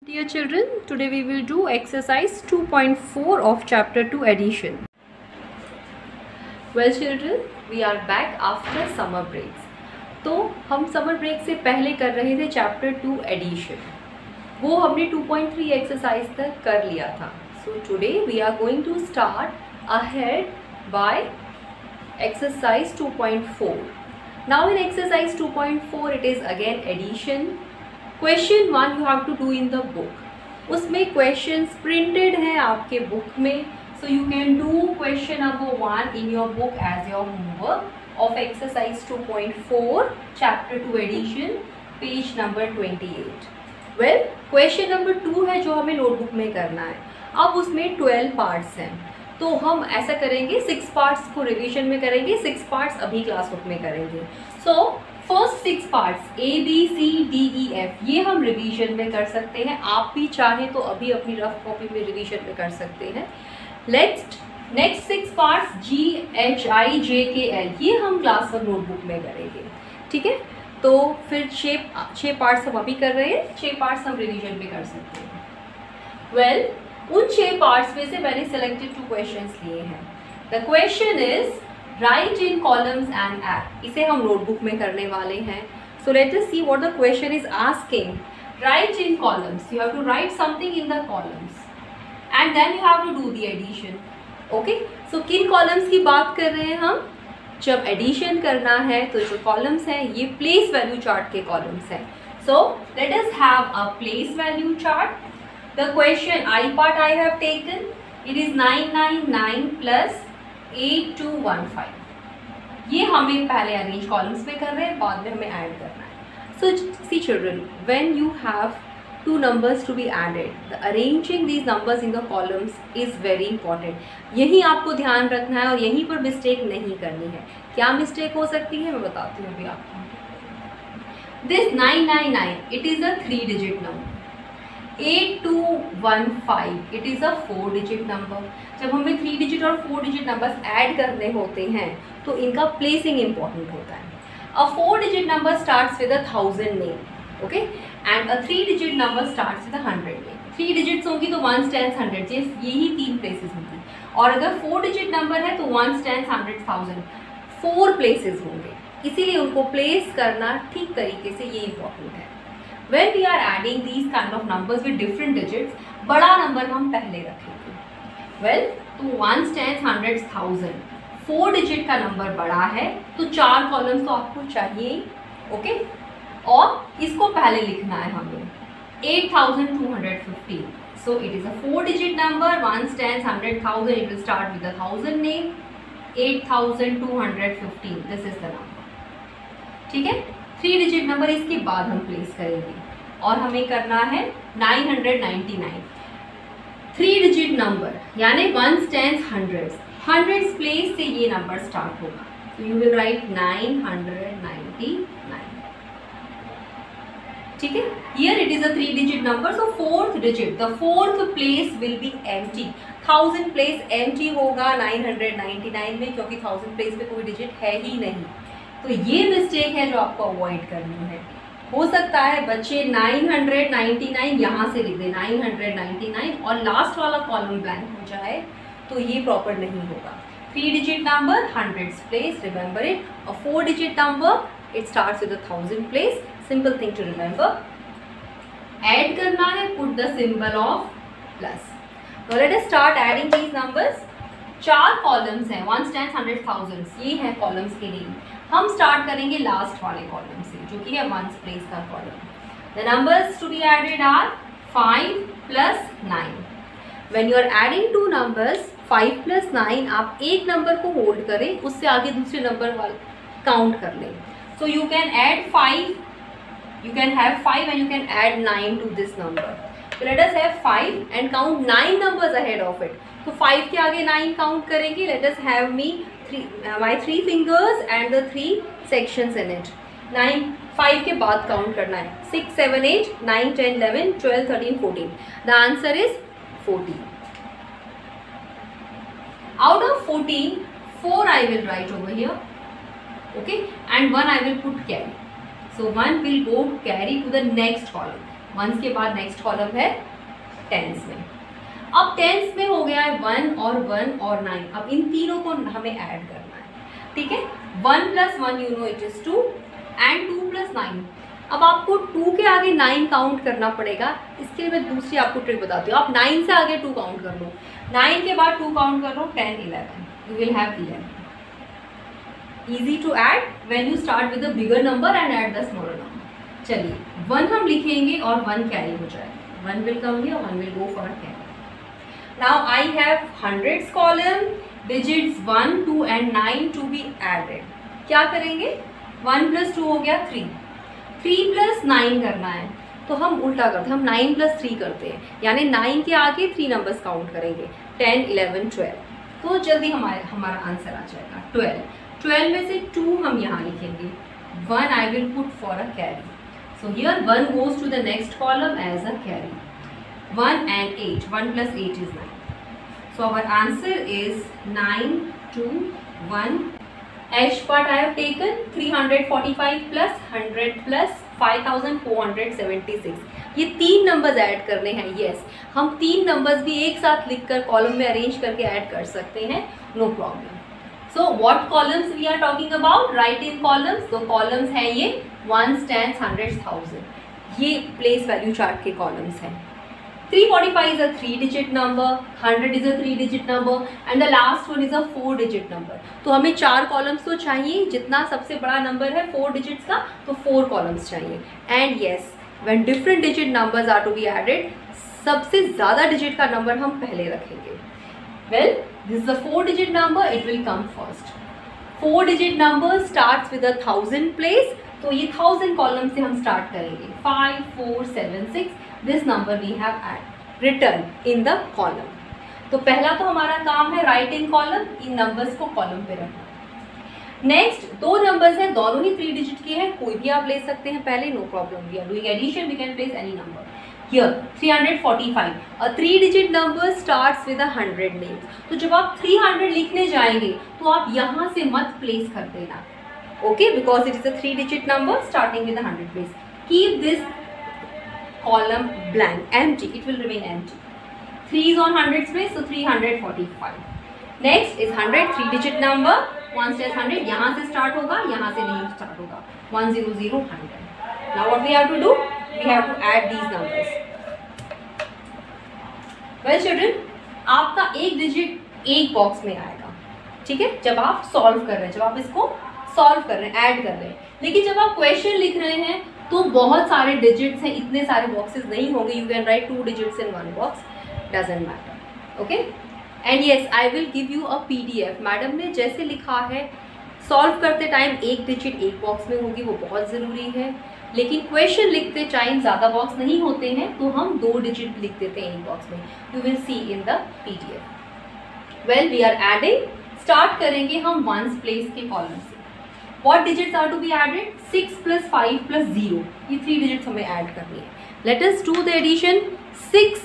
Dear children, today we will do exercise 2.4 of chapter 2 addition. Well children, we are back after summer breaks. तो हम summer break से पहले कर रहे थे चैप्टर 2 एडिशन, वो हमने 2.3 एक्सरसाइज तक कर लिया था. So today we are going to start ahead by exercise 2.4. Now in exercise 2.4 it is again addition. Question 1 you have to do in the book. उसमें क्वेश्चंस प्रिंटेड हैं आपके बुक में, so you can do question number 1 in your book as your homework of exercise 2.4 chapter 2 edition page number 28. well question number 2 है जो हमें notebook में करना है. अब उसमें 12 पार्ट्स हैं, तो हम ऐसा करेंगे 6 पार्ट्स को रिवीजन में करेंगे, 6 पार्ट्स अभी क्लास बुक में करेंगे. सो फर्स्ट 6 पार्ट्स ABCDEF ये हम रिवीजन में कर सकते हैं. आप भी चाहें तो अभी अपनी रफ कॉपी में रिवीजन में कर सकते हैं. नेक्स्ट 6 पार्ट्स GHIJKL ये हम क्लास वर्क नोटबुक में करेंगे. ठीक है, तो फिर 6 पार्ट्स हम अभी कर रहे हैं, 6 पार्ट्स हम रिवीजन में कर सकते हैं. वेल उन 6 पार्ट्स में से मैंने सेलेक्टेड 2 क्वेश्चंस लिए हैं. The question is write in columns and add. इसे हम नोटबुक में करने वाले हैं. So let us see what the question is asking. Write in columns, you have to write something in the columns and then you have to do the addition. Okay, so किन columns की बात कर रहे हैं हम? जब addition करना है तो जो कॉलम्स हैं ये प्लेस वैल्यू चार्ट के कॉलम्स हैं. So let us have a place value chart. The question I part I have taken, it is 999 plus 8215. ये हमें पहले अरेंज कॉलम्स में कर रहे हैं, बाद में हमें ऐड करना है. So see children, when you have two numbers to be added, the arranging these numbers in the columns is very important. यही आपको ध्यान रखना है और यहीं पर मिस्टेक नहीं करनी है. क्या मिस्टेक हो सकती है मैं बताती हूँ अभी आपको. This 999 it is a 3-digit number. 8215 it is a 4-digit number. जब हमें 3-digit और 4-digit numbers ऐड करने होते हैं तो इनका प्लेसिंग इम्पॉर्टेंट होता है. A 4-digit number starts with a 1000 name. Okay, and a 3-digit number starts with 100 में. 3 डिजिट्स होंगी तो 1s 10s 100s, यही 3 प्लेसेस होंगी. और अगर 4-digit नंबर है तो 1s 10s 100s 1000 4 प्लेसेस होंगे. इसीलिए उनको प्लेस करना ठीक तरीके से ये इंपॉर्टेंट है. When we are adding these kind of numbers with different digits, बड़ा नंबर हम पहले रखेंगे. वेल तो 1s 10s 100s 1000 4-digit का नंबर बड़ा है तो 4 कॉलम्स तो आपको चाहिए. ओके, और इसको पहले लिखना है हमें 8215. So it is a 4-digit number, 1s 10s 100s 1000, it will start with 1000 name. 8215 this is the number. ठीक है, 3-digit नंबर इसके बाद हम प्लेस करेंगे और हमें करना है 999. 3-digit नंबर यानी 1s 10s 100s प्लेस से ये नंबर स्टार्ट होगा. तो यू विल राइट 999. ठीक है, here it is a 3-digit number, so 4th digit, the 4th place will be empty. 1000 place empty होगा 999 में, क्योंकि 1000 place पे कोई digit है ही नहीं. तो ये मिस्टेक है जो आपको अवॉइड करनी है. हो सकता है बच्चे 999 यहाँ से लिख दें 999 और लास्ट वाला कॉलम ब्लैंक हो जाए, तो ये प्रॉपर नहीं होगा. 3-digit number 100s place, remember it. A 4-digit number it starts with a 1000 place. Simple thing to remember. Add करना है, put the symbol of plus. Now let us start adding these numbers. 4 columns हैं, 1s 10s 100s 1000s, ये है columns के name. हम start करेंगे last वाले column से जो कि है 1s प्लेस का column. The numbers to be added are 5 plus 9. When you are adding 2 numbers 5 plus 9, आप एक नंबर को होल्ड करें, उससे आगे दूसरे नंबर वाले काउंट कर लें. So you can add 5. You can have 5 and you can add 9 to this number. So let us have 5 and count 9 numbers ahead of it. तो 5 के आगे 9 काउंट करेंगे. Let us have my 3 fingers and the 3 sections in it. 5 के बाद count करना है. 6 7 8 9 10 11 12 13 14. The answer is 14. Out of 14, 4 I will write over here. Okay, and 1 I will put carry. So 1 will go carry to the next column. Ones के बाद next column है tense में। अब tense में हो गया है 1 और 9। अब इन तीनों को हमें ऐड करना है, ठीक है। 1 + 1 you know it is 2 and 2 + 9। अब आपको 2 के आगे 9 काउंट करना पड़ेगा। इसके लिए मैं दूसरी आपको ट्रिक बताती हूँ। आप 9 से आगे 2 काउंट कर लो, 9 के बाद 2 काउंट कर लो, 10 11, you will have 11। Easy to add when you start with the bigger number and add the smaller number. चलिए 1 हम लिखेंगे और 1 कैरी हो जाएगा, 1 will come here, 1 will go for a carry. Now I have hundreds column, digits 1, 2 and 9 to be added. क्या करेंगे? 1 + 2 हो गया 3, 3 + 9 करना है, तो हम उल्टा करते हैं, हम 9 + 3 करते हैं, यानी 9 के आगे 3 नंबर्स काउंट करेंगे, 10 11 12। तो जल्दी हमारा आंसर आ जाएगा 12 में से 2 हम यहाँ लिखेंगे, 1 I will put for a carry. So here 1 goes to the next column as a carry. 1 and 8, 1 + 8 is 9. So our answer is 9 2 1. H part I have taken 345 plus 100 plus 5476. ये 3 नंबर्स ऐड करने हैं। Yes, हम 3 numbers भी एक साथ लिखकर column में arrange करके ऐड कर सकते हैं, no problem. So what columns we are talking about? Write in columns. तो कॉलम्स हैं ये 1s 10s 100s 1000, ये प्लेस वैल्यू चार्ट के कॉलम्स हैं। 345 is a 3-digit number, 100 is a 3-digit number and the last one is a 4-digit number. तो हमें 4 columns तो चाहिए, जितना सबसे बड़ा नंबर है 4 डिजिट्स का, तो 4 कॉलम्स चाहिए। And yes, when different digit numbers are to be added, सबसे ज़्यादा डिजिट का नंबर हम पहले रखेंगे। Well, this is a 4-digit number, it will come first. 4-digit number starts with 1000 place, तो ये 1000 कॉलम से हम स्टार्ट करेंगे। 5 4 7 6, this number we have written in the column. तो पहला तो हमारा काम है राइट इन कॉलम, इन नंबर्स को कॉलम पे रखना। नेक्स्ट 2 नंबर्स हैं, दोनों ही 3 डिजिट के हैं, कोई भी आप ले सकते हैं पहले, no problem. We are doing addition, we can place any number. Here 345, a 3-digit number starts with 100 names. तो जब आप 300 लिखने जाएंगे तो आप यहाँ से मत प्लेस कर देना, okay, because it is a 3-digit number starting with 100 place. Keep this column blank, empty, it will remain empty. 3 is on 100s place, so 345. Next is 100, 3-digit number, 1 + 100, यहाँ से स्टार्ट होगा, यहाँ से नहीं स्टार्ट होगा, 100 100. Now what we have to do? We have to add these numbers. Well children, आपका एक digit एक बॉक्स में आएगा, ठीक है, जब आप सॉल्व कर रहे हैं, जब आप इसको सॉल्व कर रहे हैं, ऐड कर रहे हैं। लेकिन जब आप क्वेश्चन लिख रहे हैं तो बहुत सारे डिजिट्स हैं, इतने सारे बॉक्सेस नहीं होंगे। You can write 2 digits in 1 box, doesn't matter, okay. And yes, I will give you a PDF। Madam ने जैसे लिखा है, सॉल्व करते टाइम एक डिजिट एक बॉक्स में होगी, वो बहुत ज़रूरी है। लेकिन क्वेश्चन लिखते टाइम ज़्यादा बॉक्स नहीं होते हैं, तो हम 2 डिजिट लिख देते हैं एक बॉक्स में। You will see in the PDF। Well, we are adding, start करेंगे हम 1s प्लेस के कॉलम से। What digits are to be added? 6 + 5 + 0, ये 3 digits हमें ऐड करनी है। Let us do the addition। 6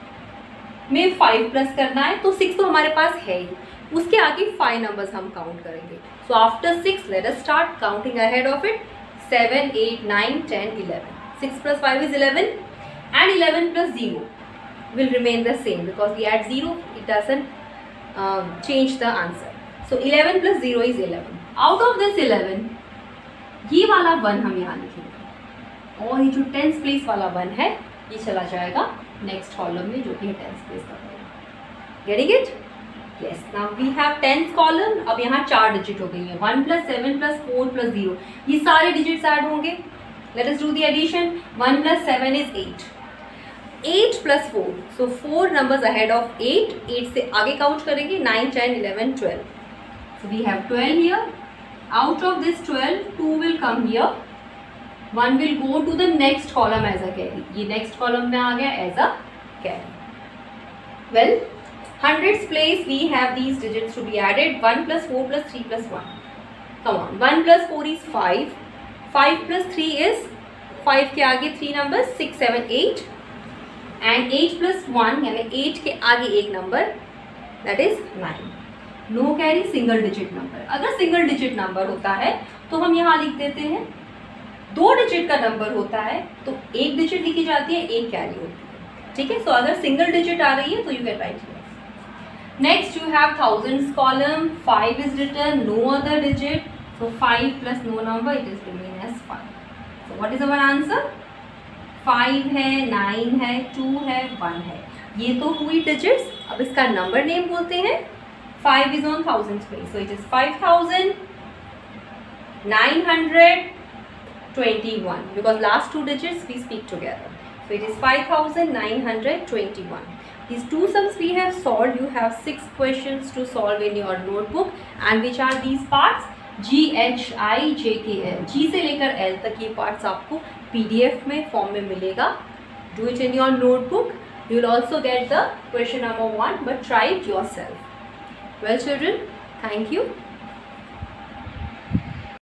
में 5 प्लस करना है, तो 6 तो हमारे पास है ही, उसके आगे 5 नंबर्स हम काउंट करेंगे। So after 6, let us start counting ahead of it। 7 8 9 10 11, 6 + 5 is 11 and 11 + 0 will remain the same because we add 0, it doesn't change the answer। So 11 + 0 is 11। Out of this 11, ये वाला 1 हम यहाँ लिखेंगे, और ये जो 10th प्लेस वाला 1 है, ये चला जाएगा नेक्स्ट कॉलम में, जो कि है 10th प्लेस का column. Getting it? Yes. Now we have 10th column. अब यहाँ 4 डिजिट हो गई है, 1 + 7 + 4 + 0, ये सारे डिजिट्स ऐड होंगे। Let us do the addition. 1 + 7 is 8, 8 + 4, so 4 numbers ahead of 8, 8 से आगे काउंट करेंगे, 9 10 11 12, so we have 12 here। Out of this 12, 2 will come here, 1 will go to the next column as a carry। ये next column में आ गया as a carry। Well, 100s place we have these digits to be added, 1 + 4 + 3 + 1। Come on, 1 + 4 is 5, 5 + 3 is 5 के आगे 3 numbers 6 7 8 and 8 + 1 यानी 8 के आगे एक number, that is 9। No carry, single digit number. अगर सिंगल डिजिट नंबर होता है तो हम यहाँ लिख देते हैं 2 डिजिट का नंबर होता है तो 1 डिजिट लिखी जाती है, 1 कैरी होती है, ठीक है। सो अगर सिंगल डिजिट आ रही है तो you can write here. Next you have thousands column, 5 is written, no other digit, so 5 plus no number it is remain as 5। So what is our answer? 5 है, 9 है, 2 है, 1 है। ये तो हुई डिजिट्स। अब इसका नंबर नेम बोलते हैं। 5 is on thousands place, so it is 5,921 because last 2 digits we speak together. So it is 5,921. These two sums we have solved. You have 6 questions to solve in your notebook. And which are these parts? G, H, I, J, K, L. G से लेकर L तक ये parts आपको PDF में form में मिलेगा. Do it in your notebook. You will also get the question number 1, but try it yourself. Well children, thank you.